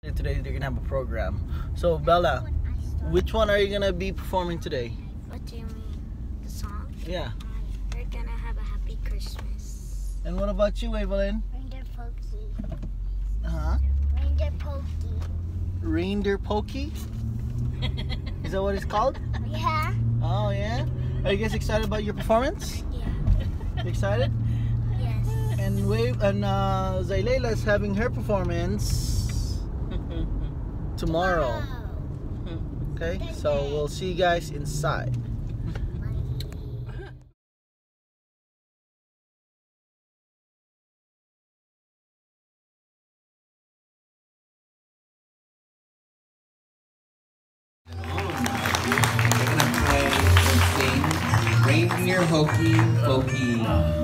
Today they're gonna have a program. So Bella, which one are you gonna be performing today? What do you mean? The song? Yeah. We're gonna have a happy Christmas. And what about you, Evelyn? Reindeer Pokey. Huh? Reindeer Pokey. Reindeer Pokey? Is that what it's called? Yeah. Oh yeah? Are you guys excited about your performance? Yeah. You excited? Yes. And Zaileila's having her performance tomorrow. Okay, so we'll see you guys inside. We're gonna play and sing Reindeer Hokey Pokey.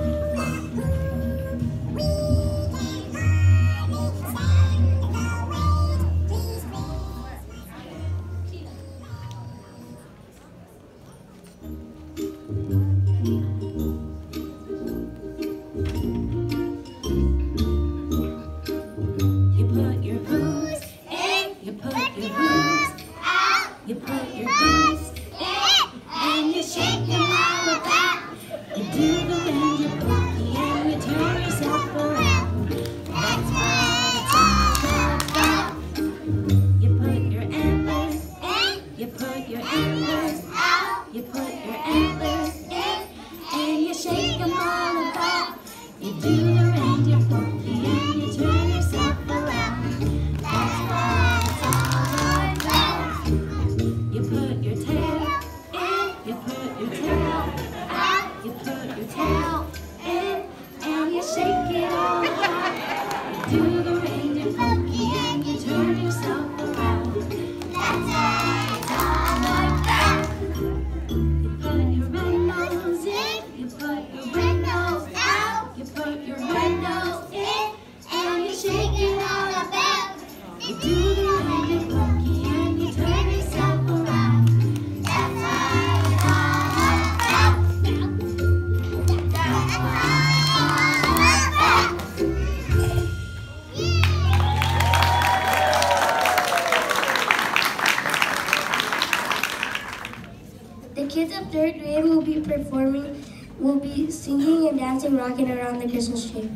You put your boots in, you put your boots out, you put your boots in, and you shake them all about. You do the reindeer pokey and you turn yourself around. That's what it's all about. You put your antlers in, you put your antlers out, you put your antlers in, and you shake them all about. You do the reindeer pokey and you turn yourself around. That's what it's all about. You put your tail in, you put your tail out, you put your tail in, and you shake it all about. You do the reindeer pokey and you turn yourself around. That's what it's all about. You put your red nose in, you put your red nose out, you put your red nose in, and you shake it all about. You do the reindeer pokey and you turn yourself around. That's what it's all about. That's what it's all about. The kids of 3rd grade will be singing and dancing, rocking around the Christmas tree.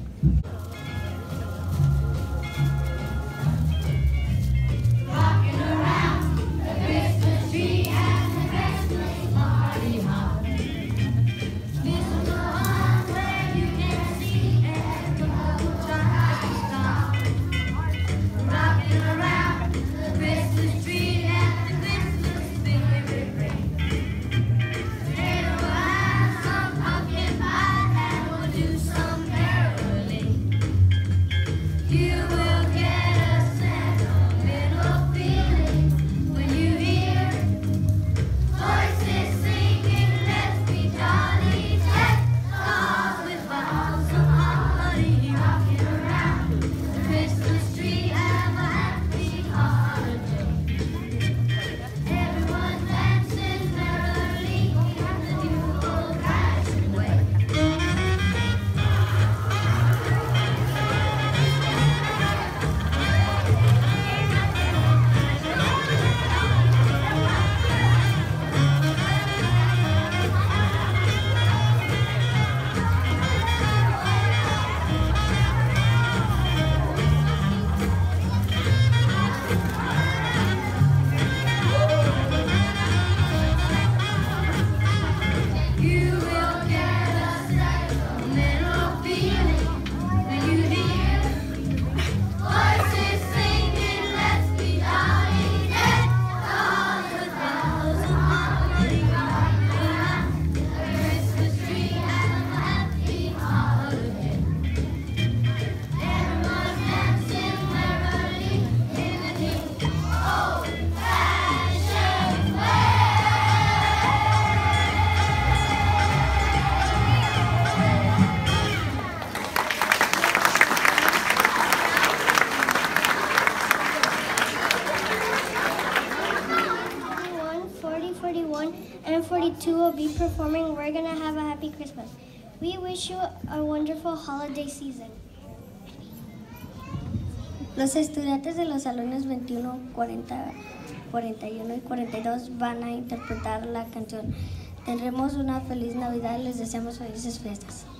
Rocking around the Christmas tree and the Christmas party hop. This is the one where you can see and the whole tries to stop. Rocking around the Christmas tree and the Christmas spirit ring. Later we'll have some pumpkin pie and we'll do some caroling. You will get a sentimental feeling when you hear voices singing, let's be jolly, deck the halls with boughs of holly, rocking around the Christmas tree, have a happy holiday. Everyone dances merrily in the new old-fashioned way. You will get a sentimental feeling when you hear voices singing, let's be jolly, deck the halls with boughs of holly, rocking around the Christmas tree, have a happy holiday. Everyone's dancing merrily in the new old-fashioned way. One, 40, 41, and 42 will be performing We're Gonna Have a Happy Christmas. We wish you a wonderful holiday season. Los estudiantes de los salones 21, 40, 41 y 42 van a interpretar la canción. Tendremos una feliz Navidad y les deseamos felices fiestas.